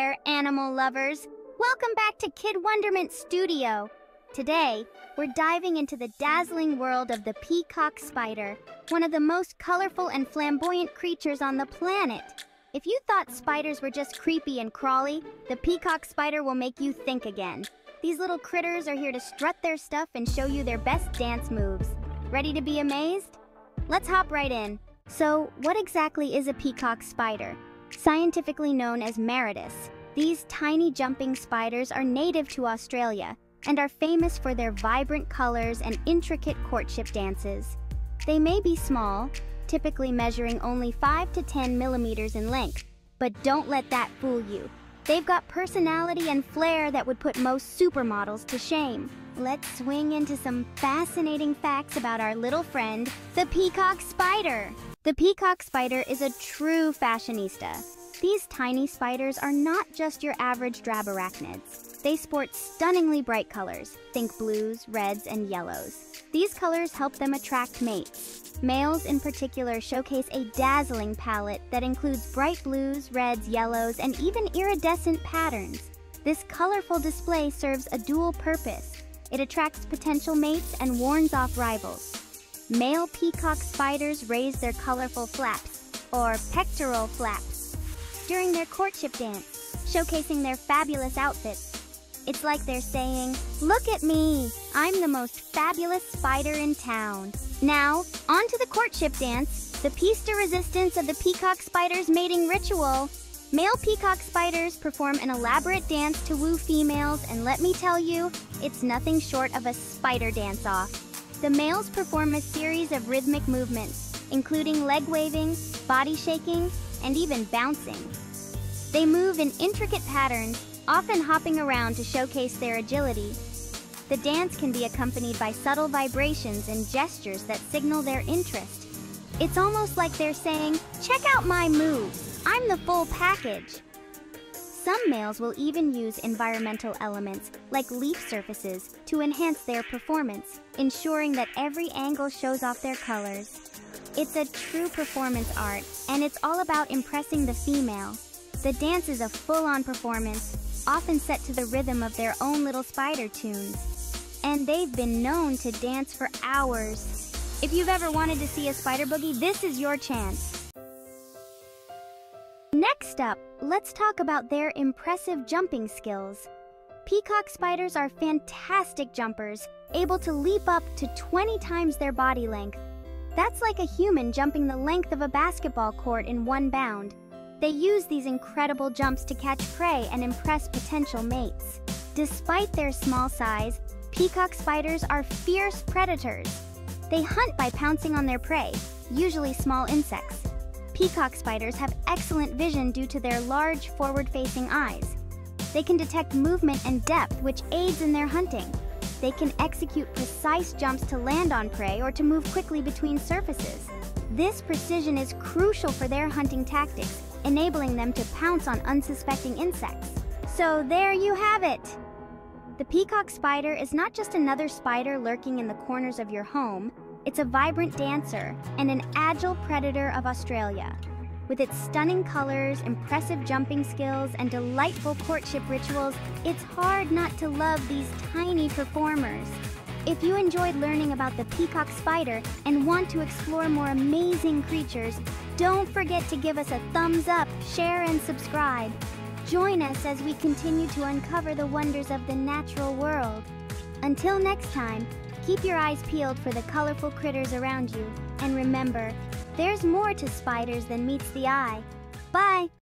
there, animal lovers! Welcome back to Kid Wonderment Studio. Today, we're diving into the dazzling world of the Peacock Spider, one of the most colorful and flamboyant creatures on the planet. If you thought spiders were just creepy and crawly, the Peacock Spider will make you think again. These little critters are here to strut their stuff and show you their best dance moves. Ready to be amazed? Let's hop right in. So, what exactly is a peacock spider? Scientifically known as Maratus, these tiny jumping spiders are native to Australia and are famous for their vibrant colors and intricate courtship dances. They may be small, typically measuring only 5 to 10 millimeters in length, but don't let that fool you. They've got personality and flair that would put most supermodels to shame. Let's swing into some fascinating facts about our little friend, the peacock spider. The peacock spider is a true fashionista. These tiny spiders are not just your average drab arachnids. They sport stunningly bright colors, think blues, reds, and yellows. These colors help them attract mates. Males in particular showcase a dazzling palette that includes bright blues, reds, yellows, and even iridescent patterns. This colorful display serves a dual purpose. It attracts potential mates and warns off rivals. Male peacock spiders raise their colorful flaps, or pectoral flaps, during their courtship dance, showcasing their fabulous outfits. It's like they're saying, "Look at me, I'm the most fabulous spider in town." Now, on to the courtship dance, the piece de resistance of the peacock spider's mating ritual. Male peacock spiders perform an elaborate dance to woo females, and let me tell you, it's nothing short of a spider dance-off. The males perform a series of rhythmic movements, including leg waving, body shaking, and even bouncing. They move in intricate patterns, often hopping around to showcase their agility. The dance can be accompanied by subtle vibrations and gestures that signal their interest. It's almost like they're saying, "Check out my moves, I'm the full package." Some males will even use environmental elements, like leaf surfaces, to enhance their performance, ensuring that every angle shows off their colors. It's a true performance art, and it's all about impressing the female. The dance is a full-on performance, often set to the rhythm of their own little spider tunes. And they've been known to dance for hours. If you've ever wanted to see a spider boogie, this is your chance. Next up, let's talk about their impressive jumping skills. Peacock spiders are fantastic jumpers, able to leap up to 20 times their body length. That's like a human jumping the length of a basketball court in one bound. They use these incredible jumps to catch prey and impress potential mates. Despite their small size, peacock spiders are fierce predators. They hunt by pouncing on their prey, usually small insects. Peacock spiders have excellent vision due to their large, forward-facing eyes. They can detect movement and depth, which aids in their hunting. They can execute precise jumps to land on prey or to move quickly between surfaces. This precision is crucial for their hunting tactics, enabling them to pounce on unsuspecting insects. So there you have it! The peacock spider is not just another spider lurking in the corners of your home. It's a vibrant dancer and an agile predator of Australia. With its stunning colors, impressive jumping skills, and delightful courtship rituals, it's hard not to love these tiny performers. If you enjoyed learning about the peacock spider and want to explore more amazing creatures, don't forget to give us a thumbs up, share, and subscribe. Join us as we continue to uncover the wonders of the natural world. Until next time, keep your eyes peeled for the colorful critters around you. And remember, there's more to spiders than meets the eye. Bye!